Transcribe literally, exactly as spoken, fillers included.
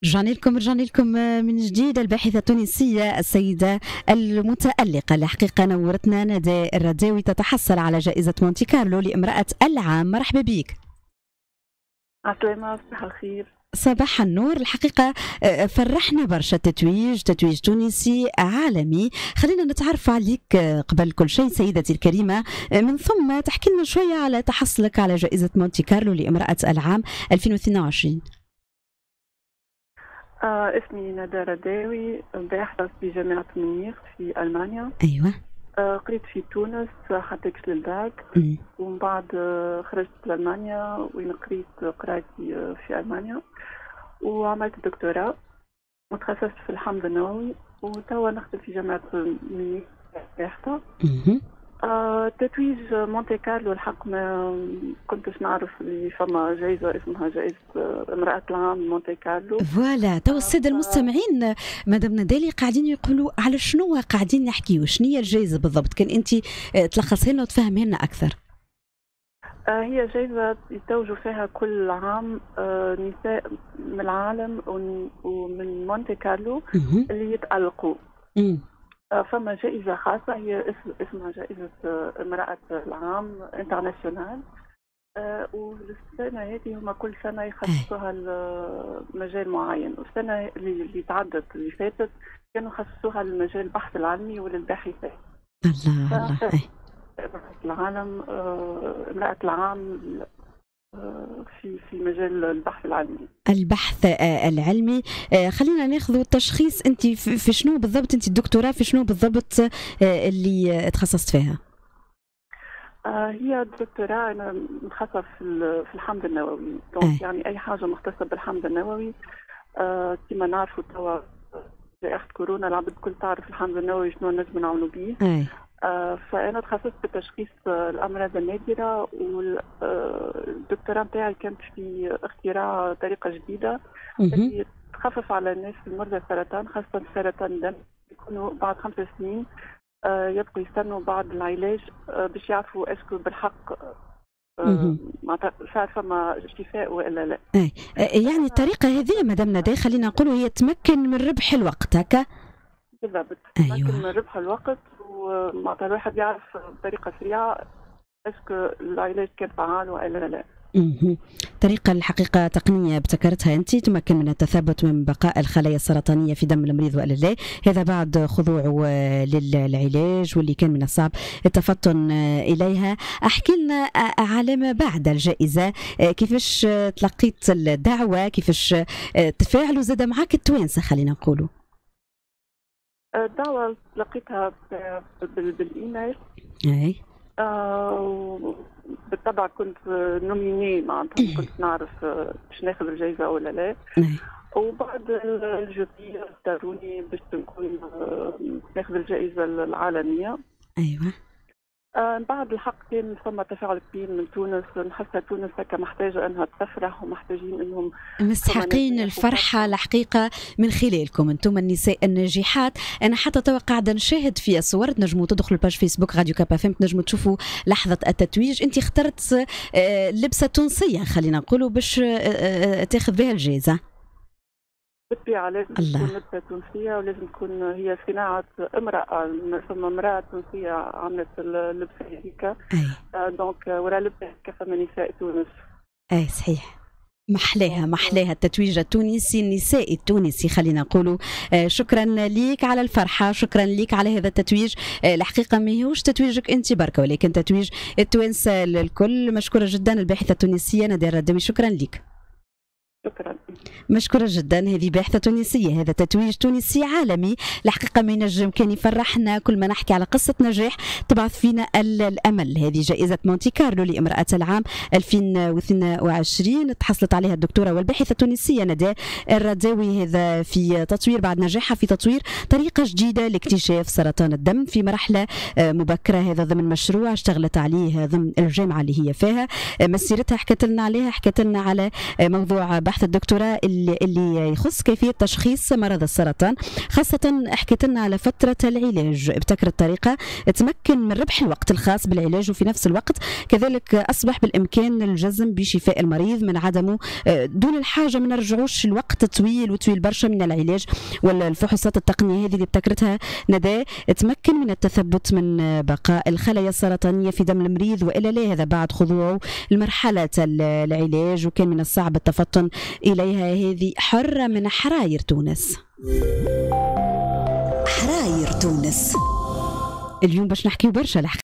رجعنا لكم رجعنا لكم من جديد. الباحثة التونسية السيدة المتألقة الحقيقة نورتنا ندى الرداوي تتحصل على جائزة مونتي كارلو لامرأة العام. مرحبا بك. عسلامة، صباح الخير. صباح النور. الحقيقة فرحنا برشا، تتويج تتويج تونسي عالمي. خلينا نتعرف عليك قبل كل شيء سيدتي الكريمة، من ثم تحكي لنا شوية على تحصلك على جائزة مونتي كارلو لامرأة العام ألفين واثنين وعشرين. آه اسمي ندى رداوي، باحثة في جامعة مونيخ في ألمانيا. أيوة. آه قريت في تونس حتى كشت للباك، ومن بعد آه خرجت لألمانيا وين قريت قرايتي في ألمانيا وعملت دكتوراه وتخصصت في الحمض النووي، وتوا نخدم في جامعة مونيخ باحثة. آه تتويج مونتي كارلو الحق ما كنتش نعرف اللي فما جائزة اسمها جائزة امرأة العام مونتي كارلو. فوالا تو السادة المستمعين مدام ندالي قاعدين يقولوا على شنو قاعدين نحكيو، شنو هي الجائزة بالضبط؟ كان انت تلخصها لنا وتفهمي لنا اكثر. آه هي جائزة يتوجوا فيها كل عام آه نساء من العالم ومن مونتي كارلو اللي يتألقوا. فما جائزة خاصة هي اسمها جائزة امرأة العام انترناسيونال، أه والسنة هذه هما كل سنة يخصصوها لمجال معين، والسنة اللي تعدت اللي فاتت كانوا يخصصوها للمجال البحث العلمي وللباحثات. الله الله. امرأة العالم أه امرأة العام في في مجال البحث العلمي. البحث العلمي، خلينا ناخذ التشخيص. انت في شنو بالضبط؟ انت الدكتوراه في شنو بالضبط اللي تخصصت فيها؟ هي الدكتوراه انا متخصصه في في الحمض النووي، يعني اي حاجه مختصه بالحمض النووي. كما نعرفوا توا جائحه كورونا العباد الكل تعرف الحمض النووي شنو نجم نعملوا به. آه فأنا تخصصت في تشخيص الأمراض النادرة، والدكتوراه نتاعي كانت في اختراع طريقة جديدة اللي تخفف على الناس المرضى السرطان، خاصة سرطان الدم. يكونوا بعد خمس سنين آه يبقوا يستنوا بعد العلاج آه باش يعرفوا اسكو بالحق آه معناتها فما شفاء ولا لا. أي. يعني الطريقة هذه مدام ندى خلينا نقولوا هي تمكن من ربح الوقت هكا. بالضبط. أيوة. تمكن من ربح الوقت، ومعناتها الواحد يعرف بطريقه سريعه اسكو العلاج كان فعال ولا لا. اها طريقه الحقيقه تقنيه ابتكرتها انت تمكن من التثبت من بقاء الخلايا السرطانيه في دم المريض والا لا، هذا بعد خضوعه للعلاج واللي كان من الصعب التفطن اليها. احكي لنا على ما بعد الجائزه، كيفاش تلقيت الدعوه، كيفاش تفاعلوا زاد معك التوانسه خلينا نقولوا؟ الدعوة لقيتها بالايميل. اي. آه بالطبع كنت نوميني، معناتها كنت نعرف باش ناخذ الجائزة ولا لا. أي. وبعد الجوري اختاروني باش نكون ناخذ الجائزة العالمية. ايوه. آه بعد الحق كان ثم تفاعل كبير من تونس، نحسها تونس هكا محتاجه انها تفرح ومحتاجين انهم مستحقين الفرحه الحقيقه من خلالكم انتم النساء الناجحات. انا حتى توا قاعده نشاهد في الصور، تنجموا تدخلوا الباج فيسبوك راديو كاب اف ام تنجموا تشوفوا لحظه التتويج. انت اخترت لبسه تونسيه خلينا نقولوا باش تاخذ بها الجائزه. بالطبيعة لازم تكون لبسة تونسية، ولازم تكون هي صناعة امرأة، ثم امرأة تونسية عملت اللبسة هذيك. دونك ورا لبسة كفما نساء تونس. اي صحيح، محلاها محلاها التتويج التونسي النسائي التونسي خلينا نقولوا. آه شكرا ليك على الفرحة، شكرا ليك على هذا التتويج. آه الحقيقة ما هوش تتويجك انت بركة، ولكن تتويج التوانسة الكل. مشكورة جدا الباحثة التونسية ندى الرداوي، شكرا ليك. شكرا. مشكورة جدا. هذه باحثة تونسية، هذا تتويج تونسي عالمي. الحقيقة ما ينجم كان يفرحنا كل ما نحكي على قصة نجاح تبعث فينا الأمل. هذه جائزة مونتي كارلو لامرأة العام ألفين واثنين وعشرين تحصلت عليها الدكتورة والباحثة التونسية ندى الرداوي، هذا في تطوير بعد نجاحها في تطوير طريقة جديدة لاكتشاف سرطان الدم في مرحلة مبكرة. هذا ضمن مشروع اشتغلت عليه ضمن الجامعة اللي هي فيها. مسيرتها حكت لنا عليها، حكت لنا على موضوع بحث بحث الدكتوراه اللي, اللي يخص كيفية تشخيص مرض السرطان، خاصة حكيت لنا على فترة العلاج، ابتكرت طريقة تمكن من ربح الوقت الخاص بالعلاج، وفي نفس الوقت كذلك أصبح بالإمكان الجزم بشفاء المريض من عدمه دون الحاجة من نرجعوش الوقت طويل وطويل برشا من العلاج. والفحوصات التقنية هذه اللي ابتكرتها ندى تمكن من التثبت من بقاء الخلايا السرطانية في دم المريض وإلا لا، هذا بعد خضوعه لمرحلة العلاج، وكان من الصعب التفطن إليها. هذه حرة من حراير تونس. حراير تونس اليوم باش نحكي برشا